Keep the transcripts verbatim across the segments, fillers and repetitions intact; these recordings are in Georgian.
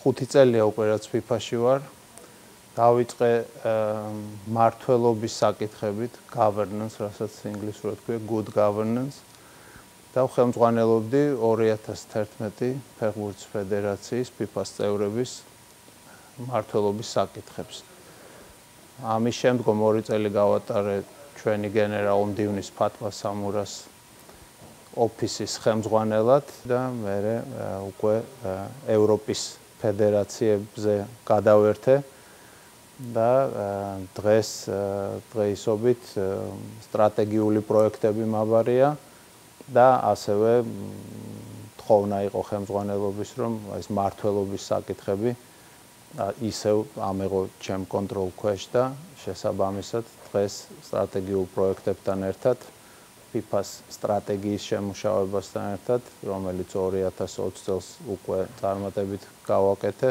ხუთი წელია უკვე რაც FIFA-ში ვარ. დავიწყე მართლობის საკითხებით, governance, რასაც ინგლისურად ქვია good governance. და ხელმძღვანელობდი ორი ათას თერთმეტი ფეხბურთის ფედერაციის FIFA-s წევრების მართლობის საკითხებს. ამის შემდგომ ორი წელი გავატარე ჩვენი გენერალ მდივნის ფატმა სამურას ოფისის ხელმძღვანელად და მერე უკვე ევროპის ფედერაციებზე გადავერთე და დღეს დღეისობით სტრატეგიული პროექტები მაბარია და ასევე თხოვნა იყო ხელმძღვანელობის რომ ეს მართლობის საკითხები ისევ ამეღო ჩემ კონტროლ ქვეშ და შესაბამისად დღეს სტრატეგიულ პროექტებთან ერთად FIFA-s სტრატეგიის შემუშავებასთან ერთად, რომელიც ორი ათას ოცი წელს უკვე წარმატებით გავაკეთე,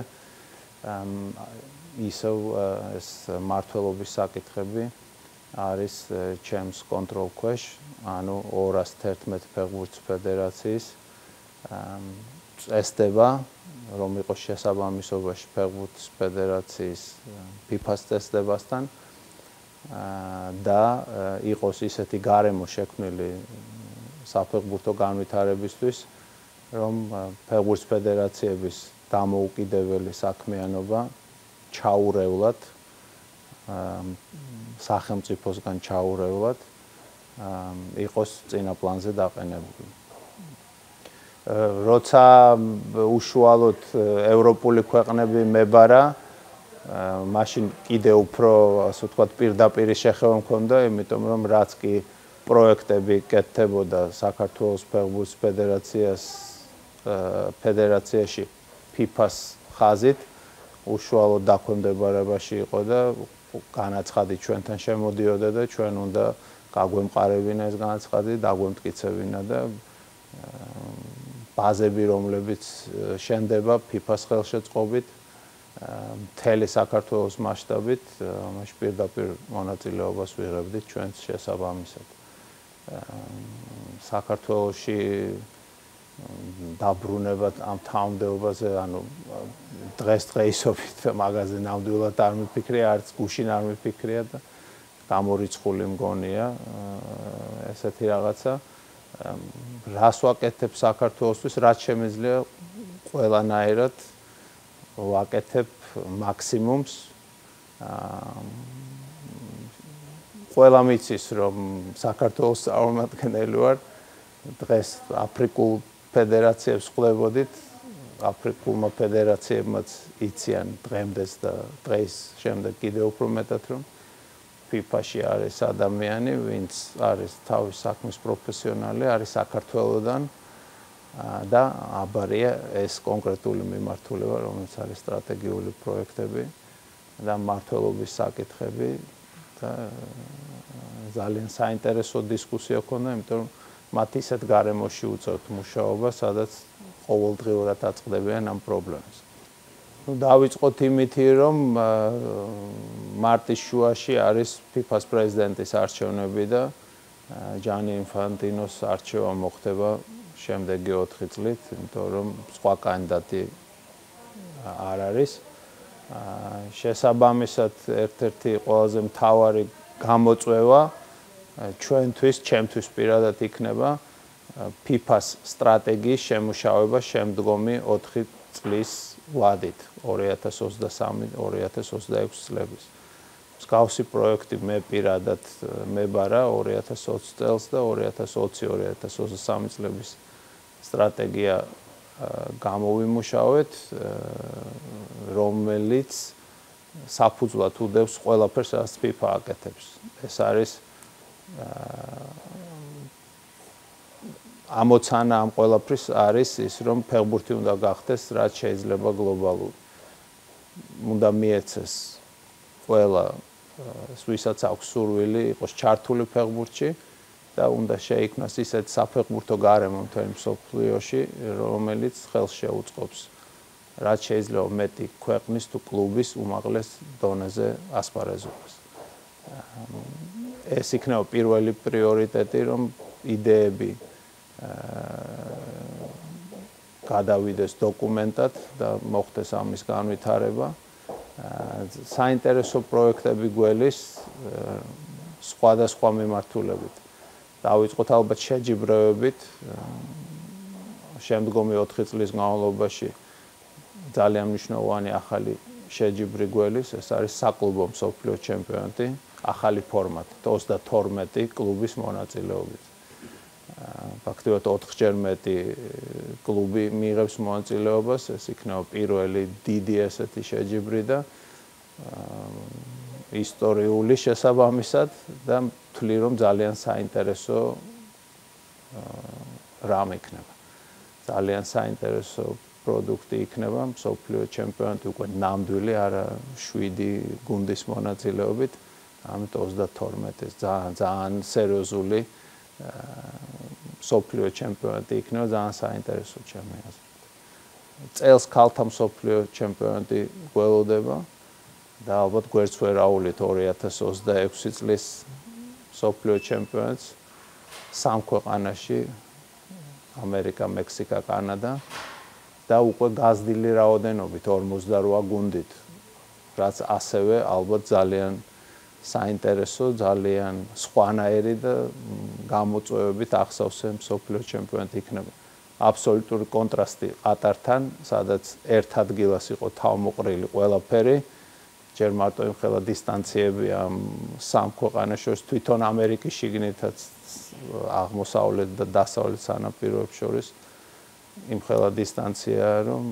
ისევ ეს მართლობის საკითხები არის ჩემს კონტროლ ქვეშ, ანუ ორას თერთმეტი ფეხბურთის ფედერაციის წესდება, რომ იყოს შესაბამისობაში ფეხბურთის ფედერაციის FIFA-s წესდებასთან და იყოს ისეთი გარემო შექმნილი საფეხბურთო განვითარებისთვის, რომ ფეხბურთის ფედერაციების დამოუკიდებელი საქმიანობა ჩაურევლად სახელმწიფოსგან ჩაურევლად იყოს წინა პლანზე დაყენებული. როცა უშუალოდ ევროპული ქვეყნები მებარა, მაშინ კიდე უფრო, ასე ვთქვათ, პირდაპირ შეხება მქონდა, იმიტომ რომ რაც კი პროექტები კეთდებოდა საქართველოს ფეხბურთის ფედერაციას ფედერაციაში FIFA-s ხაზით, უშუალოდ დაქვემდებარებაში იყო და განაცხადი ჩვენთან შემოდიოდა და ჩვენ უნდა გაგვემყარებინა ეს განაცხადი, დაგვემტკიცებინა და ბაზები, რომლებიც შენდება FIFA-s ხელშეწყობით, მთელი საქართველოს მასშტაბით, ამაში პირდაპირ მონაწილეობას ვიღებდით ჩვენს შესაბამისად. საქართველოში დაბრუნება ამ თანამდებობაზე, ანუ დღესდღეისობით მაგაზე ნამდვილად არ მიფიქრია, არც გუშინ არ მიფიქრია და გამორიცხული მგონია ესეთი რაღაცა. რას ვაკეთებ საქართველოსთვის, რაც შემიძლია ყველანაირად ვაკეთებ მაქსიმუმს. ყველა მიცის, რომ საქართველოს წარმომადგენელი ვარ, დღეს აფრიკულ ფედერაციებს ხვდებოდით, აფრიკულმა ფედერაციებმაც იციან დღემდეც და დღის შემდეგ კიდევ უფრო მეტად, რომ FIFA-ში არის ადამიანი, ვინც არის თავის საქმის პროფესიონალი, არის საქართველოდან და აბარია ეს კონკრეტული მიმართულება, რომელიც არის სტრატეგიული პროექტები და მართლობის საკითხები და ძალიან საინტერესო დისკუსია ქონდა, იმიტომ რომ მათ ისეთ გარემოში უწევთ მუშაობა, სადაც ყოველდღიურად აწყდებიან ამ პრობლემას. ნუ დავიწყოთ იმითი, რომ მარტის შუაში არის FIFA-s პრეზიდენტის არჩევნები და ჯანი ინფანტინოს არჩევა მოხდება შემდეგი ოთხი წლით, იმიტომ რომ სხვა კანდიდატი არ არის. შესაბამისად, ერთ-ერთი ყველაზე მთავარი გამოწვევა ჩვენთვის, ჩემთვის პირადად იქნება FIFA-s სტრატეგიის შემუშავება შემდგომი ოთხი წლის ვადით, ორი ათას ოცდასამი ორი ათას ოცდაექვსი წლების. მსგავსი პროექტი მე პირადად მებარა ორი ათას ოცი წელს და ორი ათას ოცი ორი ათას ოცდასამი წლების სტრატეგია გამოვიმუშავეთ, რომელიც საფუძვლად უდევს ყველაფერს, რაც FIFA აკეთებს. ეს არის ამოცანა ამ ყველაფრის არის ის, რომ ფეხბურთი უნდა გახდეს რაც შეიძლება გლობალური. უნდა მიეცეს ყველა ვისაც აქვს სურვილი იყოს ჩართული ფეხბურთში და უნდა შეიქმნას ისეთ საფეხბურთო გარემო მთელ მსოფლიოში, რომელიც ხელს შეუწყობს რაც შეიძლება მეტი ქვეყნის თუ კლუბის უმაღლეს დონეზე ასპარეზობას. ეს იქნება პირველი პრიორიტეტი, რომ იდეები გადავიდეს დოკუმენტად და მოხდეს ამის განვითარება. საინტერესო პროექტები გველის სხვადასხვა მიმართულებით. დავიწყოთ ალბათ შეჯიბრებებით. შემდგომი ოთხი წლის განმავლობაში ძალიან მნიშვნელოვანი ახალი შეჯიბრი გველის, ეს არის საკლუბო მსოფლიო ჩემპიონატი, ახალი ფორმატით, ოცდათორმეტი კლუბის მონაწილეობით. ფაქტობრივად ოთხჯერ მეტი კლუბი მიიღებს მონაწილეობას, ეს იქნება პირველი დიდი ესეთი შეჯიბრი და ისტორიული შესაბამისად და ვთვლი რომ ძალიან საინტერესო რამ იქნება. ძალიან საინტერესო პროდუქტი იქნება, მსოფლიო ჩემპიონატი უკვე ნამდვილი, არა შვიდი გუნდის მონაწილეობით, ამიტომ ოცდათორმეტი ძალიან ძალიან სერიოზული მსოფლიო ჩემპიონატი იქნება, ძალიან საინტერესო ჩემი აზრით. წელს ქალთა მსოფლიო ჩემპიონატი გველოდება და ალბათ გვერდს ვერ აუვლით ორი ათას ოცდაექვსი წლის მსოფლიო ჩემპიონატს სამ ქვეყანაში ამერიკა, მექსიკა, კანადა და უკვე გაზრდილი რაოდენობით ორმოცდარვა გუნდით, რაც ასევე ალბათ ძალიან საინტერესო, ძალიან სხვანაირი და გამოწვევებით ახსოვს მსოფლიო ჩემპიონატი იქნება. აბსოლუტური კონტრასტი ყატართან, სადაც ერთ ადგილას იყო თავმოყრილი ყველაფერი, ჯერ მარტო იმხელა დისტანციები ამ სამ ქვეყანას შორის, თვითონ ამერიკის შიგნითაც აღმოსავლეთ და დასავლეთ სანაპიროებს შორის იმხელა დისტანცია, რომ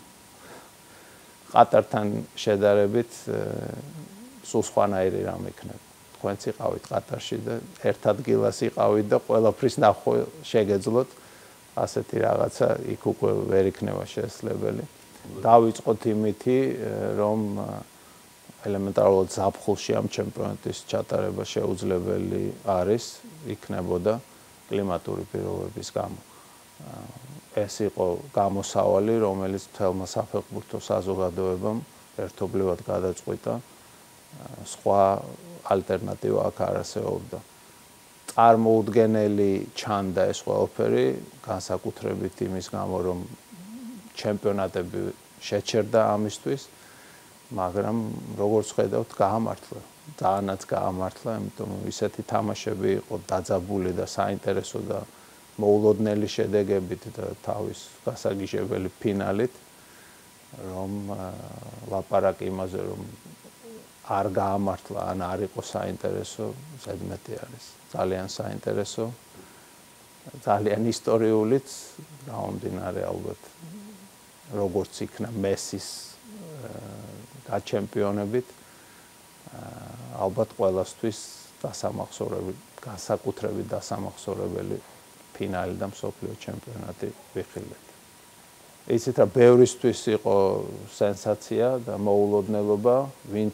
ყატართან შედარებით სულ სხვანაირი რამ იქნება. თქვენც იყავით ყატარში და ერთ ადგილას იყავით და ყველაფრის ნახვა შეგეძლოთ, ასეთი რაღაცა იქ უკვე ვერ იქნება შესაძლებელი. დავიწყოთ იმითი, რომ ელემენტარულად ზაფხულში ამ ჩემპიონატის ჩატარება შეუძლებელი არის, იქნებოდა კლიმატური პირობების გამო. ეს იყო გამოსავალი, რომელიც მთელმა საფეხბურთო საზოგადოებამ ერთობლივად გადაწყვიტა. სხვა ალტერნატივა აქ არ არსებობდა. წარმოუდგენელი ჩანდა ეს ყველაფერი, განსაკუთრებით იმის გამო, რომ ჩემპიონატები შეჩერდა ამისთვის, მაგრამ როგორც ხედავთ, გაამართლა, ძალიანაც გაამართლა, იმიტომ რომ ისეთი თამაშები იყო დაძაბული და საინტერესო და მოულოდნელი შედეგებით და თავის გასაგიჟებელი ფინალით, რომ ლაპარაკი იმაზე, რომ არ გაამართლა, ან არ იყო საინტერესო, ზედმეტი არის. ძალიან საინტერესო, ძალიან ისტორიულიც, გამომდინარე ალბათ, როგორც იქნა მესის გაჩემპიონებით, ალბათ ყველასთვის დასამახსოვრებელი, განსაკუთრებით დასამახსოვრებელი ფინალი და მსოფლიო ჩემპიონატი ვიხილეთ. იცით რა, ბევრისთვის იყო სენსაცია და მოულოდნელობა, ვინც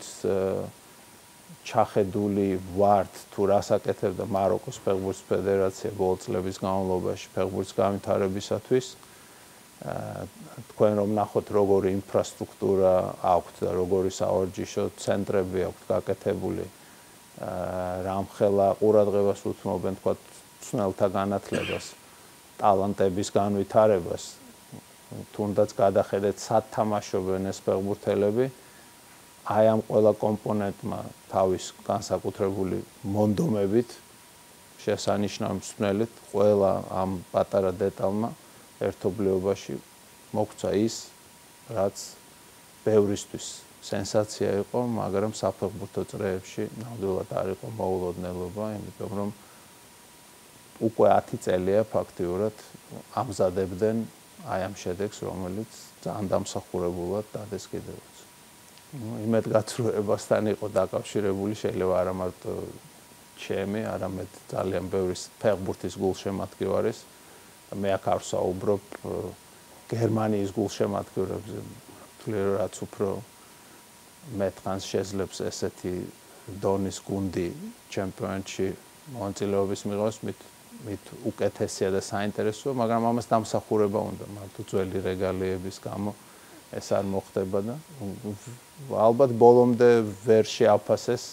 ჩახედული ვართ თუ რას აკეთებდა მაროკოს ფეხბურთის ფედერაცია ბოლო წლების განმავლობაში ფეხბურთის განვითარებისათვის. თქვენ რომ ნახოთ როგორი ინფრასტრუქტურა აქვთ და როგორი სავარჯიშო ცენტრები აქვთ გაკეთებული, რამხელა ყურადღებას უთმობენ თქვა ცნელთა განათლებას, ტალანტების განვითარებას, თუნდაც გადახედეთ სად თამაშობენ ეს ფეხბურთელები, აი ამ ყველა კომპონენტმა თავის განსაკუთრებული მონდომებით შესანიშნავი მსმენელით ყველა ამ პატარა დეტალმა ერთობლიობაში მოგცა ის, რაც ბევრისთვის სენსაცია იყო, მაგრამ საფეხბურთო წრეებში ნამდვილად არ იყო მოულოდნელობა, იმიტომ რომ უკვე ათი წელია ფაქტიურად ამზადებდნენ აი ამ შედეგს, რომელიც ძალიან დამსახურებულად დადეს კიდევაც. იმედგაცრუებასთან იყო დაკავშირებული, შეიძლება არა მარტო ჩემი, არამედ ძალიან ბევრი ფეხბურთის გულშემატკივარის. მე აქ არ ვსაუბრობ გერმანიის გულშემატკივრებზე, თვლი რაც უფრო მეტყანს შეძლებს ესეთი დონის გუნდი ჩემპიონატში მონაწილეობის მიღებას, მით უკეთესია და საინტერესოა, მაგრამ ამას დამსახურება უნდა, მარტო ძველი რეგალიების გამო ეს არ მოხდება და ალბათ ბოლომდე ვერ შეაფასეს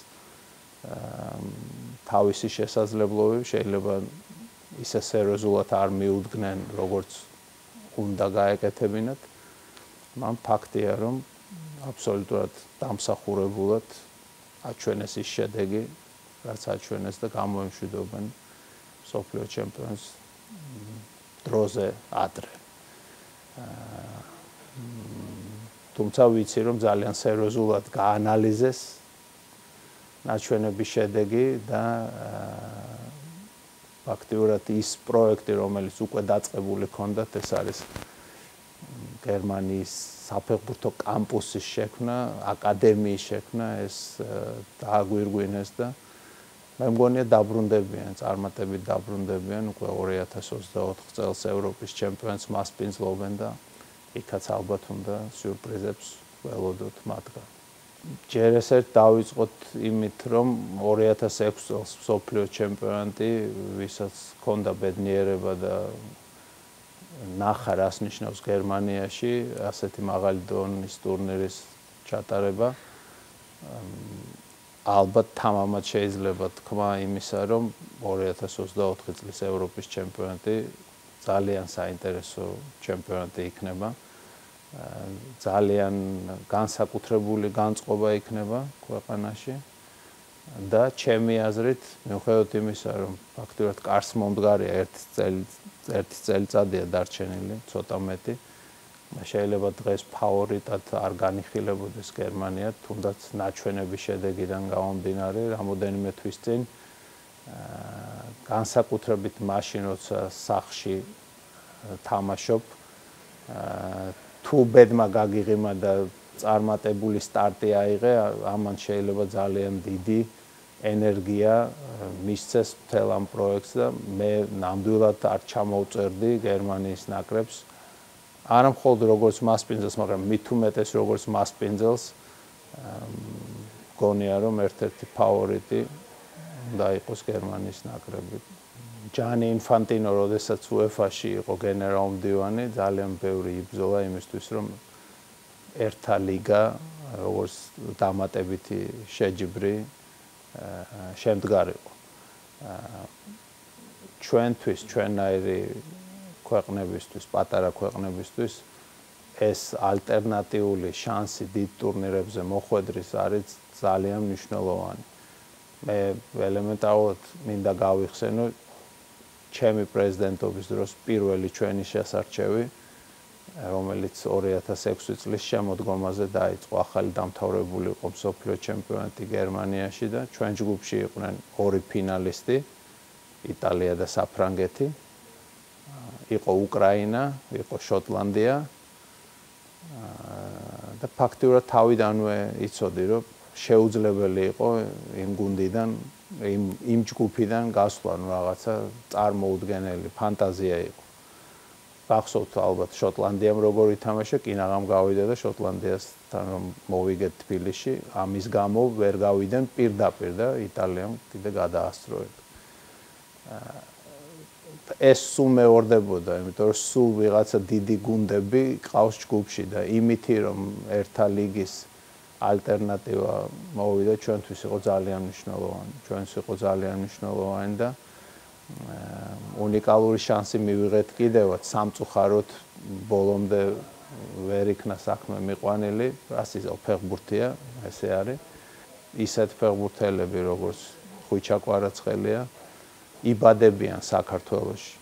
თავისი შესაძლებლობები, შეიძლება ისე სერიოზულად არ მიუდგნენ, როგორც უნდა გაეკეთებინათ. მან ფაქტია, რომ აბსოლუტურად დამსახურებულად აჩვენეს ის შედეგი, რაც აჩვენეს და გამოემშვიდობენ მსოფლიო ჩემპიონს დროზე ადრე. თუმცა ვიცი, რომ ძალიან სერიოზულად გაანალიზეს ნაჩვენების შედეგი და ფაქტიურად ის პროექტი, რომელიც უკვე დაწყებული ჰქონდათ, ეს არის გერმანიის საფეხბურთო კამპუსის შექმნა, აკადემიის შექმნა, ეს დააგვირგვინეს და მე მგონია დაბრუნდებიან, წარმატებით დაბრუნდებიან უკვე ორი ათას ოცდაოთხ წელს ევროპის ჩემპიონს მასპინძლობენ და იქაც ალბათ უნდა სიურპრიზებს ველოდოთ მათგან. ჯერ ეს ერთ დავიწყოთ იმით, რომ ორი ათას ექვსი წელს მსოფლიო ჩემპიონატი, ვისაც ჰქონდა ბედნიერება და ნახა რას ნიშნავს გერმანიაში ასეთი მაღალი დონის ტურნირის ჩატარება. ალბათ თამამად შეიძლება თქვა იმისა, რომ ორი ათას ოცდაოთხი წლის ევროპის ჩემპიონატი ძალიან საინტერესო ჩემპიონატი იქნება. ძალიან განსაკუთრებული განწყობა იქნება ქვეყანაში და ჩემი აზრით, მიუხედავად იმისა, რომ ფაქტობრივად კარს მომდგარია ერთი წელი ერთი წელიწადია დარჩენილი, ცოტა მეტი. შეიძლება დღეს ფავორიტად არ განიხილებოდეს გერმანია, თუნდაც ნაჩვენების შედეგიდან გამომდინარე, რამოდენიმე თვის წინ განსაკუთრებით მაშინ, როცა სახში თამაშობ, თუ ბედმა გაგიღიმა და წარმატებული სტარტი აიღე, ამან შეიძლება ძალიან დიდი ენერგია მისცეს მთელ ამ პროექტს და მე ნამდვილად არ ჩამოვწერდი გერმანიის ნაკრებს. არა მხოლოდ როგორც მასპინძელს, მაგრამ მით უმეტეს როგორც მასპინძელს მგონია, რომ ერთ-ერთი ფავორიტი უნდა იყოს გერმანიის ნაკრები. ჯანი ინფანტინო, როდესაც უეფა-ში იყო გენერალ-მდივანი, ძალიან ბევრი იბრძოლა იმისთვის, რომ ერთა ლიგა, როგორც დამატებითი შეჯიბრი შემდგარიყო. ჩვენთვის, ჩვენაირი ქვეყნებისთვის, პატარა ქვეყნებისთვის ეს ალტერნატიული შანსი დიდ ტურნირებზე მოხვედრის არის ძალიან მნიშვნელოვანი. მე ელემენტარულად მინდა გავიხსენო ჩემი პრეზიდენტობის დროს პირველი ჩვენი შესარჩევი, რომელიც ორი ათას ექვსი წლის შემოდგომაზე დაიწყო. ახალი დამთავრებული იყო მსოფლიო ჩემპიონატი გერმანიაში და ჩვენ ჯგუფში იყვნენ ორი ფინალისტი, იტალია და საფრანგეთი. იყო უკრაინა, იყო შოტლანდია და ფაქტიურად თავიდანვე იცოდი, რომ შეუძლებელი იყო იმ გუნდიდან, იმ იმ ჯგუფიდან გასვლა, ნუ რაღაცა წარმოუდგენელი ფანტაზია იყო. გახსოვთ ალბათ შოტლანდიამ როგორ ითამაშა, კინაღამ გავიდა და შოტლანდიასთან რომ მოვიგეთ თბილისში, ამის გამო ვერ გავიდან პირდაპირ და იტალიამ კიდე გადაასწროეთ. ეს სულ მეორდებოდა, იმიტომ რომ სულ ვიღაცა დიდი გუნდები ყავს ჯგუფში და იმითი რომ ერთა ლიგის ალტერნატივა მოვიდა, ჩვენთვის იყო ძალიან მნიშვნელოვანი. ჩვენთვის იყო ძალიან მნიშვნელოვანი და უნიკალური შანსი მივიღეთ კიდევაც სამწუხაროდ ბოლომდე ვერ იქნა საქმე მიყვანილი, რასიზო ფეხბურთია, ესე არის. ისეთ ფეხბურთელები, როგორც ხვიჩა კვარაცხელია, იბადებიან საქართველოში.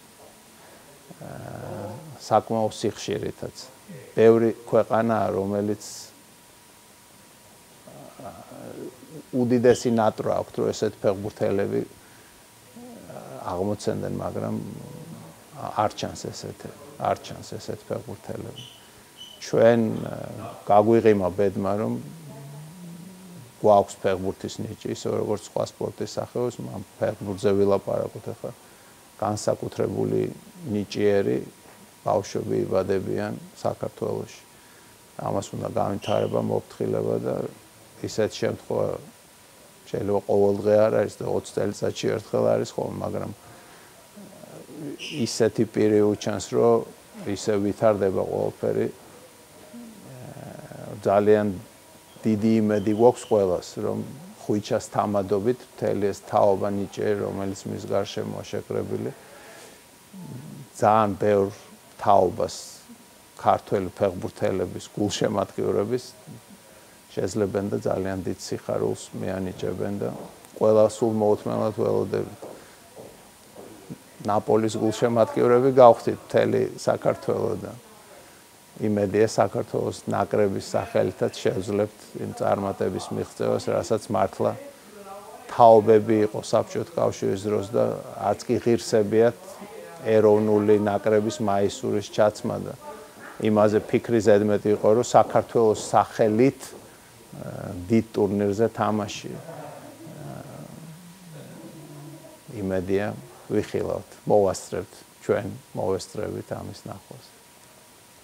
საკმაოდ სიხშირითაც. ბევრი ქვეყანაა, რომელიც უდიდესი ნატვრა აქვთ, რომ ესეთ ფეხბურთელები აღმოცენდნენ, მაგრამ არ ჩანს ესეთი, არ ჩანს ესეთ ფეხბურთელები. ჩვენ გაგვიღიმა ბედმა, რომ გვაქვს ფეხბურთის ნიჭი, ისე როგორც სხვა სპორტის სახეობს, ამ ფეხბურთზე ვილაპარაკოთ ახლა. განსაკუთრებული ნიჭიერი ბავშვები იბადებიან საქართველოში. ამას უნდა განვითარება, მოფრთხილება და ისეთ შემთხვევა შეიძლება ყოველდღე არ არის და ოცი წელიწადში ერთხელ არის ხოლმე, მაგრამ ისეთი პირი უჩანს, რომ ისე ვითარდება ყველაფერი. ძალიან დიდი იმედი გვაქვს ყველას, რომ ხვიჩას თამადობით მთელი ეს თაობა ნიჭიერი, რომელიც მის გარშემოა შეკრებილი, ძალიან ბევრ თაობას ქართველი ფეხბურთელების გულშემატკივრების შეძლებენ და ძალიან დიდ სიხარულს მიანიჭებენ და ყველა სულ მოუთმენლად ველოდებით. ნაპოლის გულშემატკივრები გავხდით მთელი საქართველო და იმედია საქართველოს ნაკრების სახელითაც შევძლებთ იმ წარმატების მიღწევას, რასაც მართლა თაობები იყო საბჭოთა კავშირის დროს და არც კი ღირსებიათ ეროვნული ნაკრების მაისურის ჩაცმა და იმაზე ფიქრი ზედმეტი იყო, რომ საქართველოს სახელით დიდ ტურნირზე თამაში. იმედია ვიხილავთ, მოვასწრებთ ჩვენ, მოვესწრებით ამის ნახვას.